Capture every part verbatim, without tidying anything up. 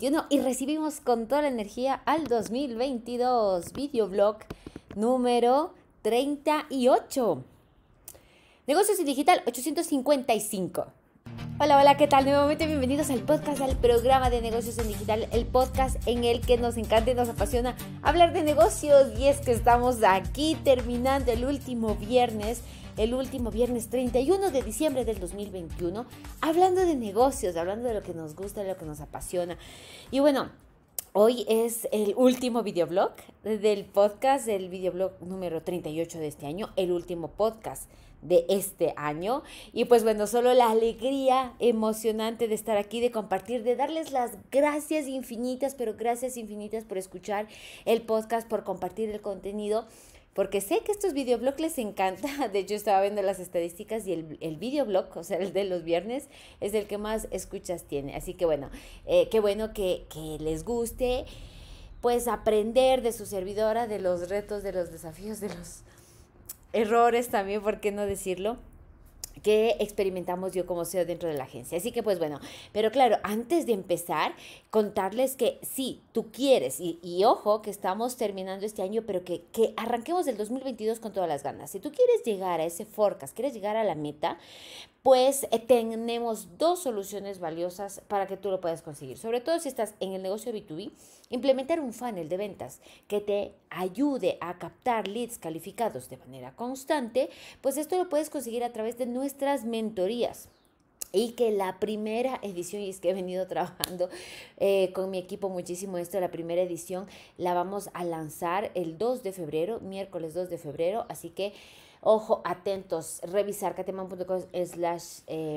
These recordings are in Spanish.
veintiuno y recibimos con toda la energía al dos mil veintidós. Videoblog número treinta y ocho. Negocios en Digital ochocientos cincuenta y cinco. Hola, hola, ¿qué tal? Nuevamente bienvenidos al podcast, al programa de Negocios en Digital, el podcast en el que nos encanta y nos apasiona hablar de negocios. Y es que estamos aquí terminando el último viernes, el último viernes treinta y uno de diciembre del dos mil veintiuno, hablando de negocios, hablando de lo que nos gusta, de lo que nos apasiona. Y bueno, hoy es el último videoblog del podcast, el videoblog número treinta y ocho de este año, el último podcast de este año. Y pues bueno, solo la alegría emocionante de estar aquí, de compartir, de darles las gracias infinitas, pero gracias infinitas por escuchar el podcast, por compartir el contenido, porque sé que estos videoblogs les encanta. De hecho, estaba viendo las estadísticas y el, el videoblog, o sea, el de los viernes, es el que más escuchas tiene. Así que bueno, eh, qué bueno que, que les guste, pues aprender de su servidora, de los retos, de los desafíos, de los errores también, ¿por qué no decirlo?, que experimentamos yo como C E O dentro de la agencia. Así que pues bueno, pero claro, antes de empezar, contarles que sí, tú quieres, y, y ojo, que estamos terminando este año, pero que, que arranquemos el dos mil veintidós con todas las ganas. Si tú quieres llegar a ese forecast, quieres llegar a la meta, pues eh, tenemos dos soluciones valiosas para que tú lo puedas conseguir. Sobre todo si estás en el negocio B dos B, implementar un funnel de ventas que te ayude a captar leads calificados de manera constante, pues esto lo puedes conseguir a través de nuestras mentorías. Y que la primera edición, y es que he venido trabajando eh, con mi equipo muchísimo esto, la primera edición la vamos a lanzar el dos de febrero, miércoles dos de febrero, así que ojo, atentos, revisar cateman punto com slash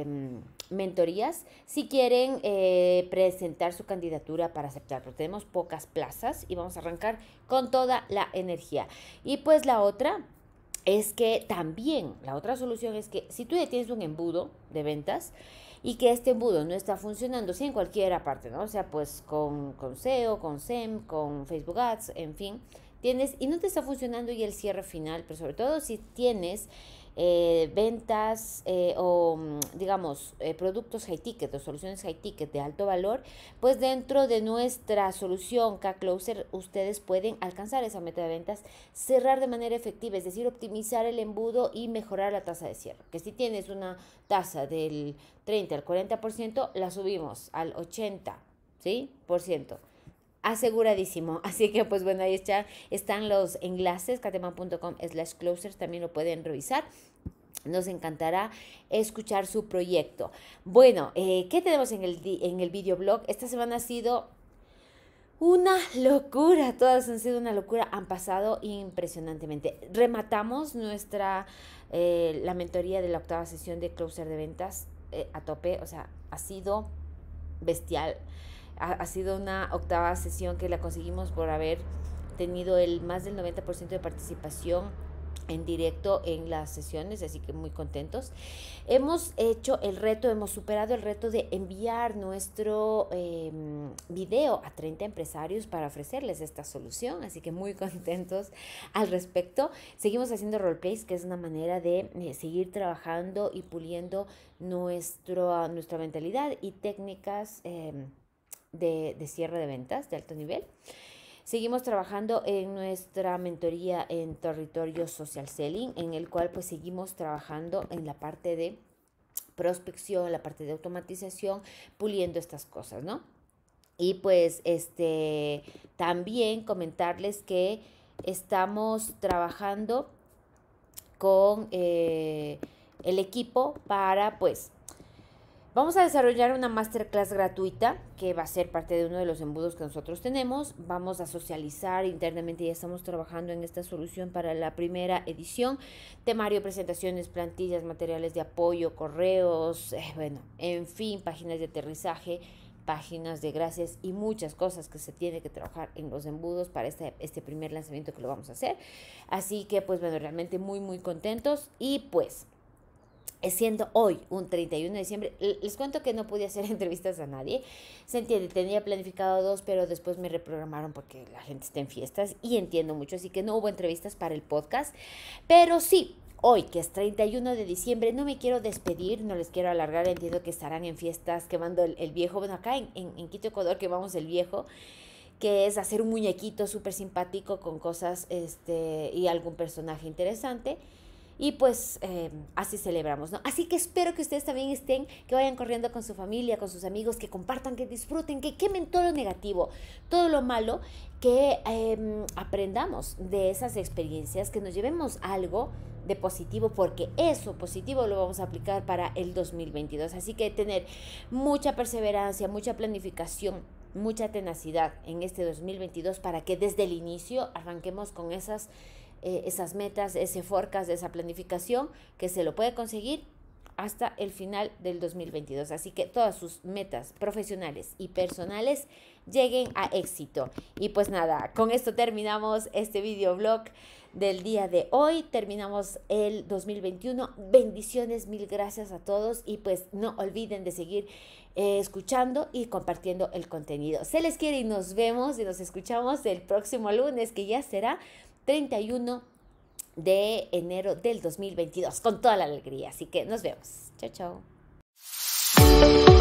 mentorías si quieren eh, presentar su candidatura para aceptar, porque tenemos pocas plazas y vamos a arrancar con toda la energía. Y pues la otra es que también, la otra solución es que si tú ya tienes un embudo de ventas y que este embudo no está funcionando, sí, en cualquier parte, ¿no? O sea, pues con, con S E O, con S E M, con Facebook Ads, en fin, tienes y no te está funcionando y el cierre final, pero sobre todo si tienes eh, ventas eh, o digamos eh, productos high ticket o soluciones high ticket de alto valor, pues dentro de nuestra solución K-Closer ustedes pueden alcanzar esa meta de ventas, cerrar de manera efectiva, es decir, optimizar el embudo y mejorar la tasa de cierre. Que si tienes una tasa del treinta al cuarenta por ciento, la subimos al ochenta, ¿sí? por ciento. Aseguradísimo. Así que pues bueno, ahí está, están los enlaces, cateman punto com slash closers, también lo pueden revisar. Nos encantará escuchar su proyecto. Bueno, eh, ¿qué tenemos en el, en el videoblog? Esta semana ha sido una locura, todas han sido una locura, han pasado impresionantemente. Rematamos nuestra, eh, la mentoría de la octava sesión de Closer de ventas eh, a tope, o sea, ha sido bestial. Ha, ha sido una octava sesión que la conseguimos por haber tenido el más del noventa por ciento de participación en directo en las sesiones, así que muy contentos. Hemos hecho el reto, hemos superado el reto de enviar nuestro eh, video a treinta empresarios para ofrecerles esta solución, así que muy contentos al respecto. Seguimos haciendo roleplays, que es una manera de eh, seguir trabajando y puliendo nuestro, nuestra mentalidad y técnicas eh, de, de cierre de ventas de alto nivel. Seguimos trabajando en nuestra mentoría en territorio social selling, en el cual pues seguimos trabajando en la parte de prospección, la parte de automatización, puliendo estas cosas, ¿no? Y pues este también comentarles que estamos trabajando con eh, el equipo para pues vamos a desarrollar una masterclass gratuita que va a ser parte de uno de los embudos que nosotros tenemos. Vamos a socializar internamente, ya estamos trabajando en esta solución para la primera edición. Temario, presentaciones, plantillas, materiales de apoyo, correos, eh, bueno, en fin, páginas de aterrizaje, páginas de gracias y muchas cosas que se tiene que trabajar en los embudos para este, este primer lanzamiento que lo vamos a hacer. Así que pues bueno, realmente muy muy contentos y pues siendo hoy un treinta y uno de diciembre, les cuento que no pude hacer entrevistas a nadie, se entiende, tenía planificado dos, pero después me reprogramaron porque la gente está en fiestas y entiendo mucho, así que no hubo entrevistas para el podcast, pero sí, hoy, que es treinta y uno de diciembre, no me quiero despedir, no les quiero alargar, entiendo que estarán en fiestas quemando el, el viejo. Bueno, acá en, en, en Quito, Ecuador, quemamos el viejo, que es hacer un muñequito súper simpático con cosas este, y algún personaje interesante. Y pues eh, así celebramos, ¿no? Así que espero que ustedes también estén, que vayan corriendo con su familia, con sus amigos, que compartan, que disfruten, que quemen todo lo negativo, todo lo malo, que eh, aprendamos de esas experiencias, que nos llevemos algo de positivo, porque eso positivo lo vamos a aplicar para el dos mil veintidós. Así que tener mucha perseverancia, mucha planificación, mucha tenacidad en este dos mil veintidós para que desde el inicio arranquemos con esas Eh, esas metas, ese forecast, esa planificación, que se lo puede conseguir hasta el final del dos mil veintidós. Así que todas sus metas profesionales y personales lleguen a éxito. Y pues nada, con esto terminamos este videoblog del día de hoy. Terminamos el dos mil veintiuno. Bendiciones, mil gracias a todos. Y pues no olviden de seguir eh, escuchando y compartiendo el contenido. Se les quiere y nos vemos y nos escuchamos el próximo lunes, que ya será treinta y uno de enero del dos mil veintidós, con toda la alegría. Así que nos vemos. Chao, chao.